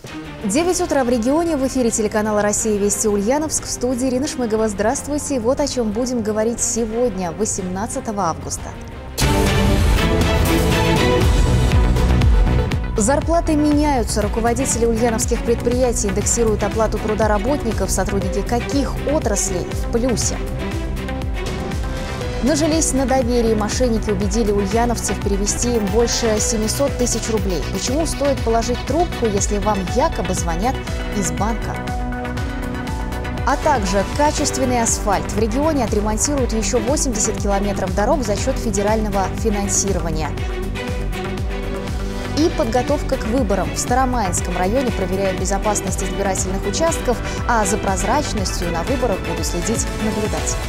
9 утра в регионе. В эфире телеканала «Россия. Вести» Ульяновск. В студии Ирина Шмыгова. Здравствуйте. И вот о чем будем говорить сегодня, 18 августа. Зарплаты меняются. Руководители ульяновских предприятий индексируют оплату труда работников. Сотрудники каких отраслей в плюсе? Нажились на доверии. Мошенники убедили ульяновцев перевести им больше 700 тысяч рублей. Почему стоит положить трубку, если вам якобы звонят из банка? А также качественный асфальт. В регионе отремонтируют еще 80 километров дорог за счет федерального финансирования. И подготовка к выборам. В Старомаинском районе проверяют безопасность избирательных участков, а за прозрачностью на выборах будут следить наблюдатели.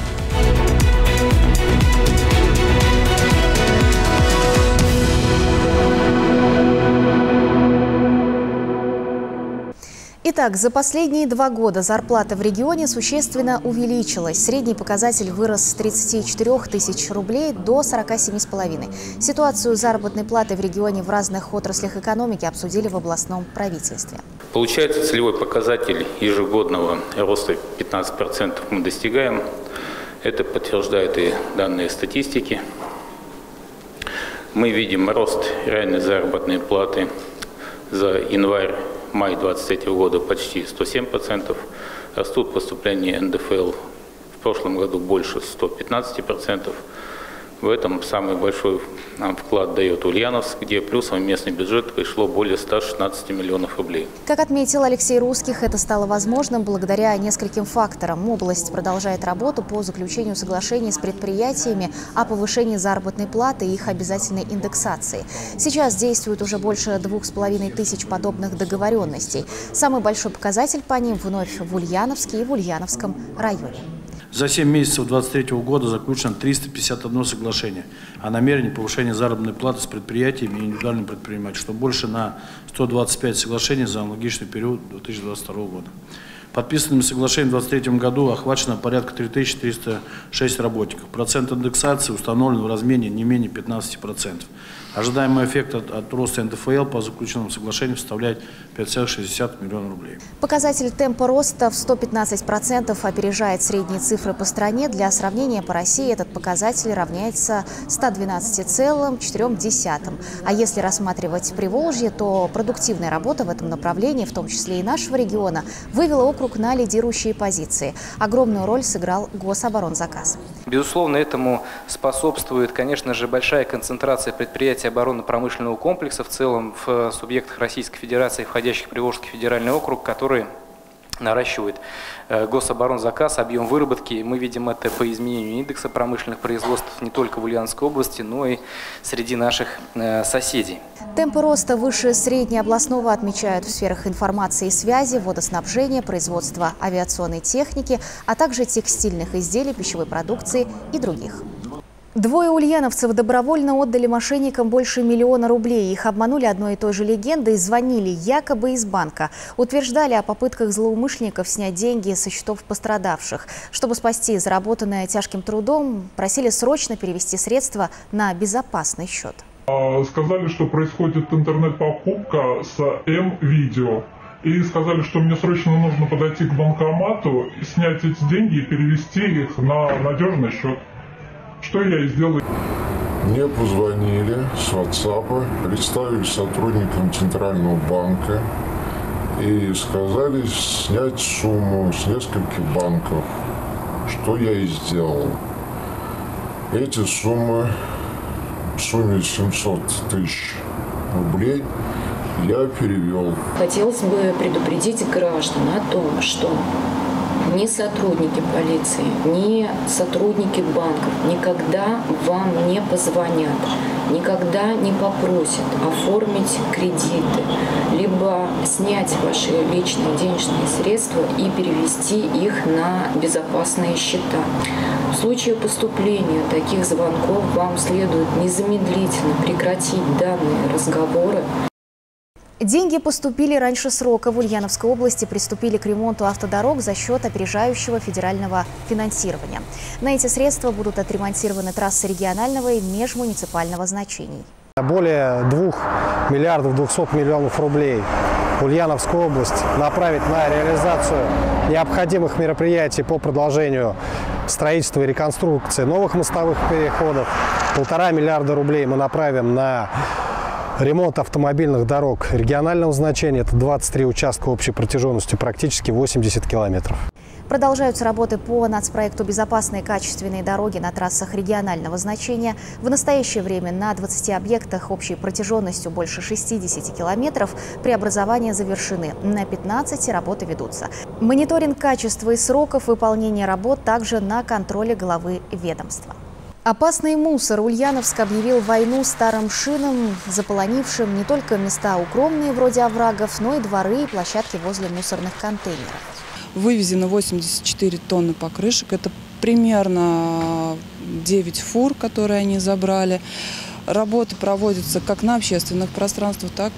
Итак, за последние 2 года зарплата в регионе существенно увеличилась. Средний показатель вырос с 34 тысяч рублей до 47,5. Ситуацию заработной платы в регионе в разных отраслях экономики обсудили в областном правительстве. Получается, целевой показатель ежегодного роста 15% мы достигаем. Это подтверждают и данные статистики. Мы видим рост реальной заработной платы за январь-май 2023 года почти 107%. Растут поступления НДФЛ в прошлом году больше 115%. В этом самый большой вклад дает Ульяновск, где плюсом в местный бюджет пришло более 116 миллионов рублей. Как отметил Алексей Русских, это стало возможным благодаря нескольким факторам. Область продолжает работу по заключению соглашений с предприятиями о повышении заработной платы и их обязательной индексации. Сейчас действует уже больше 2500 подобных договоренностей. Самый большой показатель по ним вновь в Ульяновске и в Ульяновском районе. За 7 месяцев 2023 года заключено 351 соглашение о намерении повышения заработной платы с предприятиями и индивидуальным предпринимателям, что больше на 125 соглашений за аналогичный период 2022 года. Подписанными соглашениями в 2023 году охвачено порядка 3306 работников. Процент индексации установлен в размере не менее 15%. Ожидаемый эффект от роста НДФЛ по заключенным соглашениям составляет 5,60 миллиона рублей. Показатель темпа роста в 115% опережает средние цифры по стране. Для сравнения, по России этот показатель равняется 112,4. А если рассматривать Приволжье, то продуктивная работа в этом направлении, в том числе и нашего региона, вывела округ на лидирующие позиции. Огромную роль сыграл Гособоронзаказ. Безусловно, этому способствует, конечно же, большая концентрация предприятий оборонно-промышленного комплекса в целом в субъектах Российской Федерации, входящих в Приволжский федеральный округ, который наращивает Гособоронзаказ, объем выработки. Мы видим это по изменению индекса промышленных производств не только в Ульяновской области, но и среди наших соседей. Темпы роста выше среднеобластного отмечают в сферах информации и связи, водоснабжения, производства авиационной техники, а также текстильных изделий, пищевой продукции и других. 2 ульяновцев добровольно отдали мошенникам больше 1 миллиона рублей. Их обманули одной и той же легендой, звонили якобы из банка. Утверждали о попытках злоумышленников снять деньги со счетов пострадавших. Чтобы спасти заработанное тяжким трудом, просили срочно перевести средства на безопасный счет. Сказали, что происходит интернет-покупка с М-видео. И сказали, что мне срочно нужно подойти к банкомату, снять эти деньги и перевести их на надежный счет. Что я и сделал. Мне позвонили с WhatsApp, представили сотрудникам Центрального банка и сказали снять сумму с нескольких банков, что я и сделал. Эти суммы, в сумме 700 тысяч рублей, я перевел. Хотелось бы предупредить граждан о том, что ни сотрудники полиции, ни сотрудники банков никогда вам не позвонят, никогда не попросят оформить кредиты, либо снять ваши личные денежные средства и перевести их на безопасные счета. В случае поступления таких звонков вам следует незамедлительно прекратить данные разговоры. Деньги поступили раньше срока. В Ульяновской области приступили к ремонту автодорог за счет опережающего федерального финансирования. На эти средства будут отремонтированы трассы регионального и межмуниципального значений. Более 2 миллиардов 200 миллионов рублей Ульяновскую область направить на реализацию необходимых мероприятий по продолжению строительства и реконструкции новых мостовых переходов. 1,5 миллиарда рублей мы направим на ремонт автомобильных дорог регионального значения. Это 23 участка общей протяженностью практически 80 километров. Продолжаются работы по нацпроекту «Безопасные качественные дороги на трассах регионального значения». В настоящее время на 20 объектах общей протяженностью больше 60 километров преобразования завершены. На 15 работы ведутся. Мониторинг качества и сроков выполнения работ также на контроле главы ведомства. Опасный мусор. Ульяновск объявил войну старым шинам, заполонившим не только места укромные вроде оврагов, но и дворы и площадки возле мусорных контейнеров. Вывезено 84 тонны покрышек. Это примерно 9 фур, которые они забрали. Работы проводятся как на общественных пространствах, так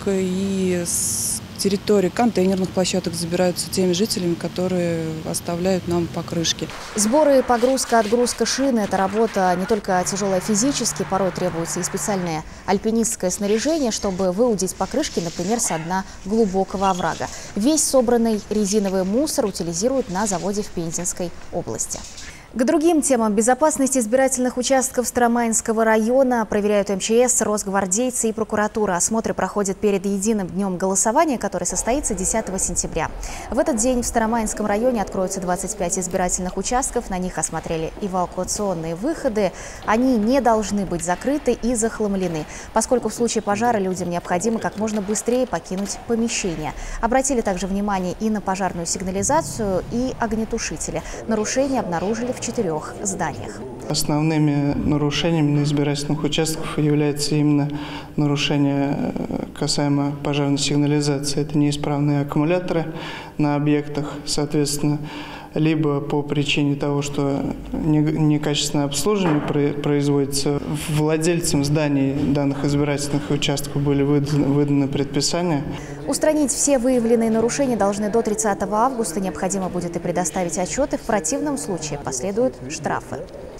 и с территории контейнерных площадок забираются теми жителями, которые оставляют нам покрышки. Сборы, погрузка, отгрузка шины – это работа не только тяжелая физически, порой требуется и специальное альпинистское снаряжение, чтобы выудить покрышки, например, со дна глубокого оврага. Весь собранный резиновый мусор утилизируют на заводе в Пензенской области. К другим темам. Безопасность избирательных участков Старомаинского района проверяют МЧС, росгвардейцы и прокуратура. Осмотры проходят перед единым днем голосования, который состоится 10 сентября. В этот день в Старомаинском районе откроются 25 избирательных участков. На них осмотрели эвакуационные выходы. Они не должны быть закрыты и захламлены, поскольку в случае пожара людям необходимо как можно быстрее покинуть помещение. Обратили также внимание и на пожарную сигнализацию, и огнетушители. Нарушения обнаружили в 4 зданиях. Основными нарушениями на избирательных участках является именно нарушение касаемо пожарной сигнализации. Это неисправные аккумуляторы на объектах, соответственно, либо по причине того, что некачественное обслуживание производится. Владельцам зданий данных избирательных участков были выданы предписания. Устранить все выявленные нарушения должны до 30 августа. Необходимо будет и предоставить отчеты. В противном случае последуют штрафы.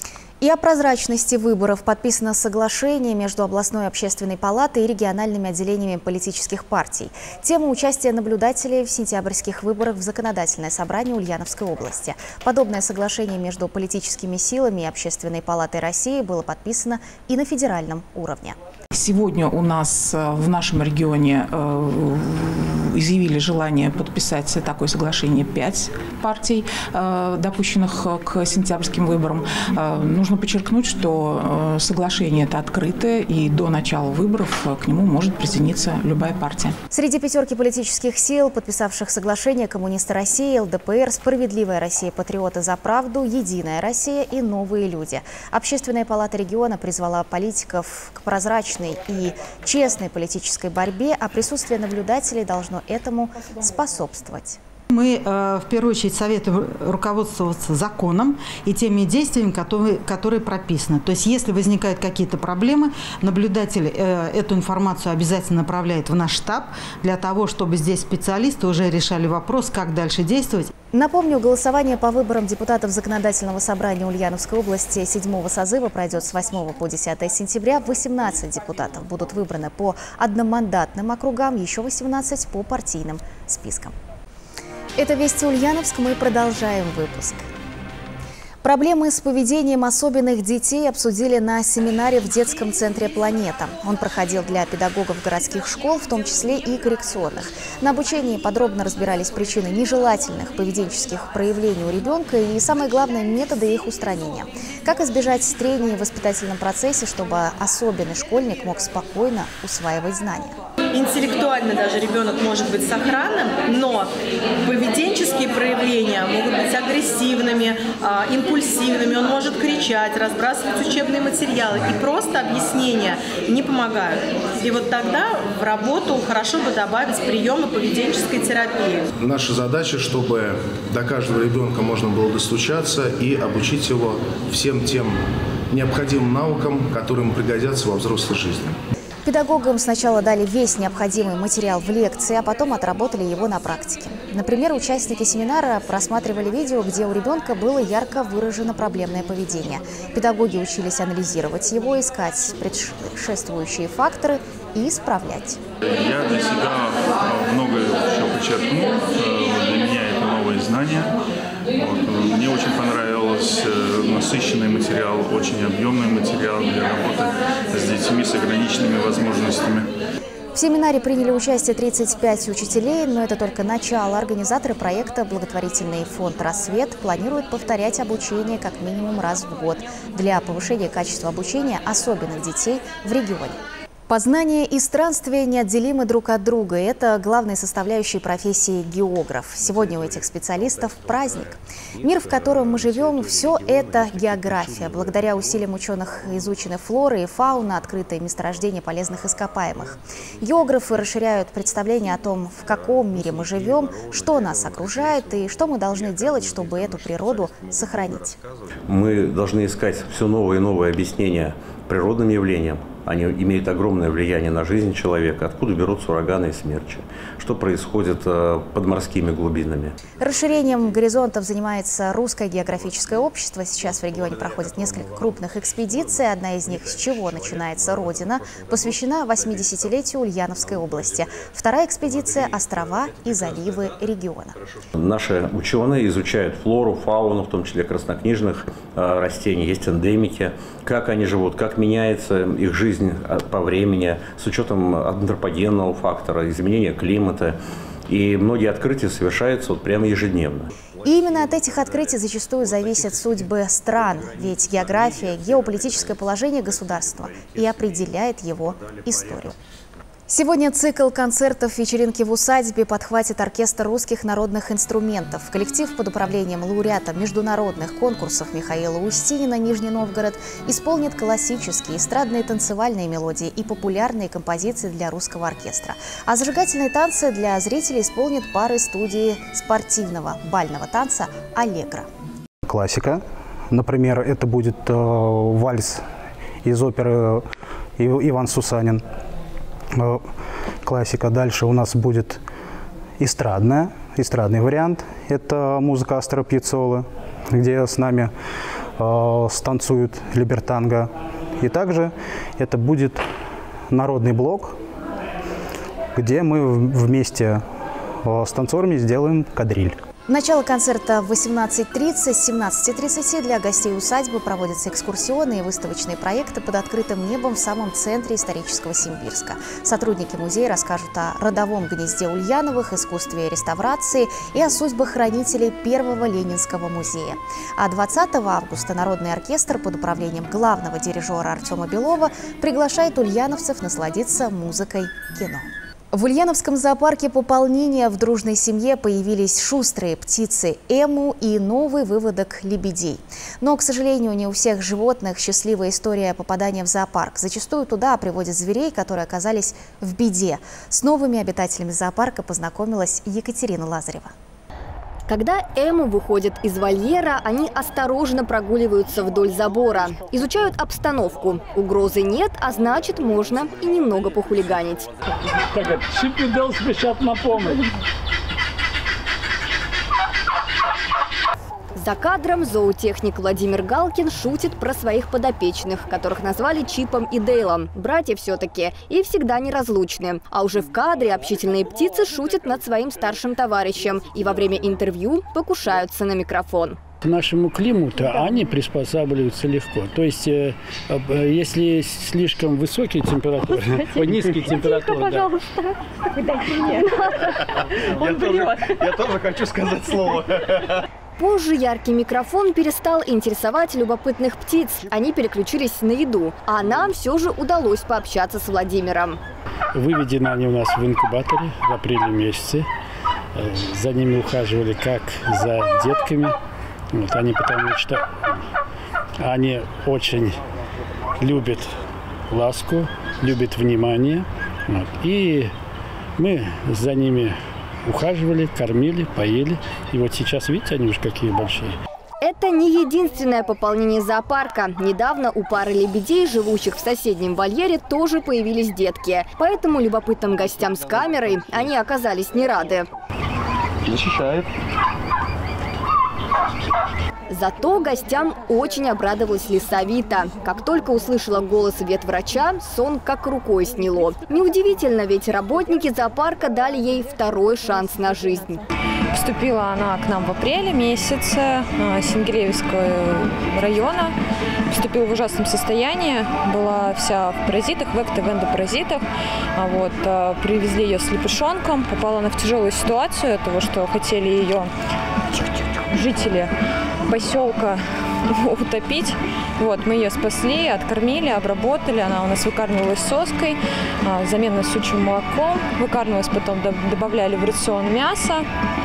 И о прозрачности выборов подписано соглашение между областной общественной палатой и региональными отделениями политических партий. Тема участия наблюдателей в сентябрьских выборах в законодательное собрание Ульяновской области. Подобное соглашение между политическими силами и Общественной палатой России было подписано и на федеральном уровне. Сегодня у нас в нашем регионе изъявили желание подписать такое соглашение 5 партий, допущенных к сентябрьским выборам. Нужно подчеркнуть, что соглашение это открытое, и до начала выборов к нему может присоединиться любая партия. Среди 5 политических сил, подписавших соглашение, Коммунисты России, ЛДПР, Справедливая Россия, Патриоты за правду, Единая Россия и Новые люди. Общественная палата региона призвала политиков к прозрачной и честной политической борьбе, а присутствие наблюдателей должно этому способствовать. Мы в первую очередь советуем руководствоваться законом и теми действиями, которые прописаны. То есть если возникают какие-то проблемы, наблюдатель эту информацию обязательно направляет в наш штаб для того, чтобы здесь специалисты уже решали вопрос, как дальше действовать. Напомню, голосование по выборам депутатов Законодательного собрания Ульяновской области 7-го созыва пройдет с 8 по 10 сентября. 18 депутатов будут выбраны по одномандатным округам, еще 18 по партийным спискам. Это «Вести Ульяновск». Мы продолжаем выпуск. Проблемы с поведением особенных детей обсудили на семинаре в детском центре «Планета». Он проходил для педагогов городских школ, в том числе и коррекционных. На обучении подробно разбирались причины нежелательных поведенческих проявлений у ребенка и, самое главное, методы их устранения. Как избежать трений в воспитательном процессе, чтобы особенный школьник мог спокойно усваивать знания. Интеллектуально даже ребенок может быть сохранным, но поведенческие проявления могут быть агрессивными, импульсивными, он может кричать, разбрасывать учебные материалы, и просто объяснения не помогают. И вот тогда в работу хорошо бы добавить приемы поведенческой терапии. Наша задача, чтобы до каждого ребенка можно было достучаться и обучить его всем тем необходимым навыкам, которые ему пригодятся во взрослой жизни. Педагогам сначала дали весь необходимый материал в лекции, а потом отработали его на практике. Например, участники семинара просматривали видео, где у ребенка было ярко выражено проблемное поведение. Педагоги учились анализировать его, искать предшествующие факторы и исправлять. Я для себя многое еще подчеркнул. Для меня это новые знания. Мне очень понравился насыщенный материал, очень объемный материал для работы с детьми с ограниченными возможностями. В семинаре приняли участие 35 учителей, но это только начало. Организаторы проекта «Благотворительный фонд «Рассвет» планируют повторять обучение как минимум раз в год для повышения качества обучения особенных детей в регионе. Познание и странствие неотделимы друг от друга. Это главные составляющие профессии географ. Сегодня у этих специалистов праздник. Мир, в котором мы живем, все это география. Благодаря усилиям ученых изучены флора и фауна, открытые месторождения полезных ископаемых. Географы расширяют представление о том, в каком мире мы живем, что нас окружает и что мы должны делать, чтобы эту природу сохранить. Мы должны искать все новые и новые объяснения природным явлениям. Они имеют огромное влияние на жизнь человека. Откуда берутся ураганы и смерчи? Что происходит под морскими глубинами? Расширением горизонтов занимается Русское географическое общество. Сейчас в регионе проходит несколько крупных экспедиций. Одна из них, с чего начинается Родина, посвящена 80-летию Ульяновской области. Вторая экспедиция – острова и заливы региона. Наши ученые изучают флору, фауну, в том числе краснокнижных растений. Есть эндемики, как они живут, как меняется их жизнь по времени, с учетом антропогенного фактора, изменения климата. И многие открытия совершаются прямо ежедневно. И именно от этих открытий зачастую зависят судьбы стран, ведь география – геополитическое положение государства и определяет его историю. Сегодня цикл концертов «Вечеринки в усадьбе» подхватит оркестр русских народных инструментов. Коллектив под управлением лауреата международных конкурсов Михаила Устинина «Нижний Новгород» исполнит классические, эстрадные танцевальные мелодии и популярные композиции для русского оркестра. А зажигательные танцы для зрителей исполнит пары студии спортивного бального танца «Аллегро». Классика. Например, это будет вальс из оперы «Иван Сусанин». Классика. Дальше у нас будет эстрадный вариант. Это музыка Астора Пьяццолы, где с нами станцуют либертанго. И также это будет народный блок, где мы вместе с танцорами сделаем кадриль. Начало концерта в 18:30, с 17:30 для гостей усадьбы проводятся экскурсионные и выставочные проекты под открытым небом в самом центре исторического Симбирска. Сотрудники музея расскажут о родовом гнезде Ульяновых, искусстве реставрации и о судьбах хранителей первого Ленинского музея. А 20 августа Народный оркестр под управлением главного дирижера Артема Белова приглашает ульяновцев насладиться музыкой кино. В Ульяновском зоопарке пополнения в дружной семье появились шустрые птицы эму и новый выводок лебедей. Но, к сожалению, не у всех животных счастливая история попадания в зоопарк. Зачастую туда приводят зверей, которые оказались в беде. С новыми обитателями зоопарка познакомилась Екатерина Лазарева. Когда эму выходят из вольера, они осторожно прогуливаются вдоль забора. Изучают обстановку. Угрозы нет, а значит, можно и немного похулиганить. Так, Чип-и-Дейл спешат на помощь. За кадром зоотехник Владимир Галкин шутит про своих подопечных, которых назвали Чипом и Дейлом. Братья все-таки и всегда неразлучны. А уже в кадре общительные птицы шутят над своим старшим товарищем и во время интервью покушаются на микрофон. К нашему климату они приспосабливаются легко. То есть, если слишком высокие температуры, низкие температуры. Пожалуйста, дайте мне. Он врет. Я тоже хочу сказать слово. Позже яркий микрофон перестал интересовать любопытных птиц. Они переключились на еду. А нам все же удалось пообщаться с Владимиром. Выведены они у нас в инкубаторе в апреле месяце. За ними ухаживали как за детками. Вот, потому что они очень любят ласку, любят внимание. Вот, и мы за ними ухаживали, кормили, поели. И вот сейчас, видите, они уже какие большие. Это это не единственное пополнение зоопарка. Недавно у пары лебедей, живущих в соседнем вольере, тоже появились детки. Поэтому любопытным гостям с камерой они оказались не рады. Защищает. Зато гостям очень обрадовалась лиса Вита. Как только услышала голос ветврача, сон как рукой сняло. Неудивительно, ведь работники зоопарка дали ей второй шанс на жизнь. Поступила она к нам в апреле месяце Сенгелеевского района. Поступила в ужасном состоянии, была вся в паразитах, в эндопаразитах. Привезли ее с лепешонком, попала она в тяжелую ситуацию, того, что хотели ее жители поселка утопить. Мы ее спасли, откормили, обработали. Она у нас выкармливалась соской, замена сучьим молоком. Выкармливалась, потом добавляли в рацион мясо.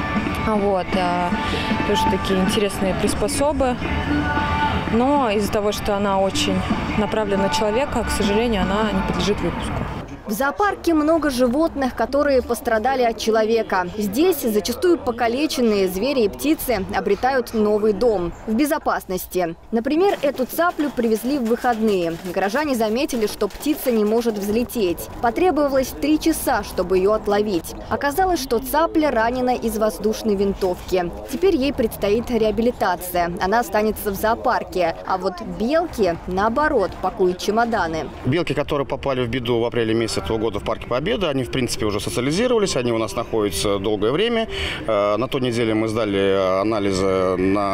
Тоже такие интересные приспособы. Но из-за того, что она очень направлена на человека, к сожалению, она не подлежит выпуску. В зоопарке много животных, которые пострадали от человека. Здесь зачастую покалеченные звери и птицы обретают новый дом в безопасности. Например, эту цаплю привезли в выходные. Горожане заметили, что птица не может взлететь. Потребовалось 3 часа, чтобы ее отловить. Оказалось, что цапля ранена из воздушной винтовки. Теперь ей предстоит реабилитация. Она останется в зоопарке. А вот белки, наоборот, пакуют чемоданы. Белки, которые попали в беду в апреле месяце этого года в Парке Победы, они в принципе уже социализировались, они у нас находятся долгое время. На той неделе мы сдали анализы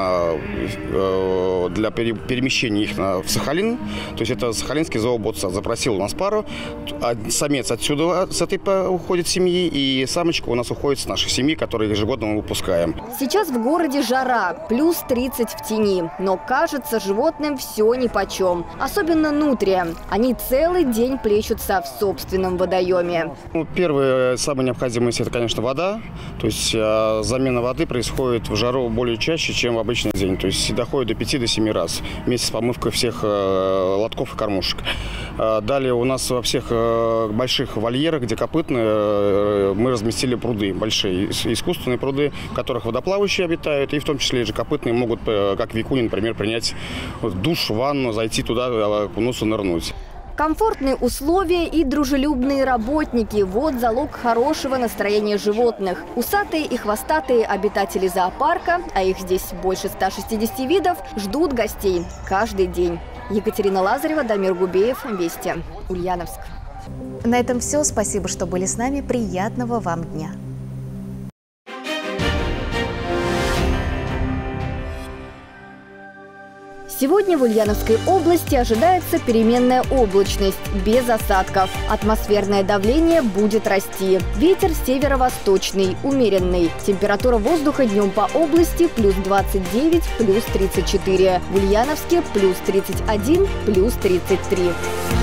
для перемещения их в Сахалин. То есть это Сахалинский зооботсад запросил у нас пару. Самец отсюда, с этой уходит семьи, и самочка у нас уходит с нашей семьи, которую ежегодно мы выпускаем. Сейчас в городе жара, плюс 30 в тени. Но кажется, животным все нипочем. Особенно нутрия. Они целый день плещутся в собственном водоеме. Первая, самая необходимость – это, конечно, вода. То есть замена воды происходит в жару более чаще, чем в обычный день. То есть доходит до 5-7 раз вместе с помывкой всех лотков и кормушек. Далее у нас во всех больших вольерах, где копытные, мы разместили пруды, большие искусственные пруды, в которых водоплавающие обитают, и в том числе и же копытные могут, как викуни, например, принять душ, ванну, зайти туда, окунуться, нырнуть. Комфортные условия и дружелюбные работники – вот залог хорошего настроения животных. Усатые и хвостатые обитатели зоопарка, а их здесь больше 160 видов, ждут гостей каждый день. Екатерина Лазарева, Дамир Губеев, Вести, Ульяновск. На этом все. Спасибо, что были с нами. Приятного вам дня. Сегодня в Ульяновской области ожидается переменная облачность, без осадков. Атмосферное давление будет расти. Ветер северо-восточный, умеренный. Температура воздуха днем по области плюс 29, плюс 34. В Ульяновске плюс 31, плюс 33.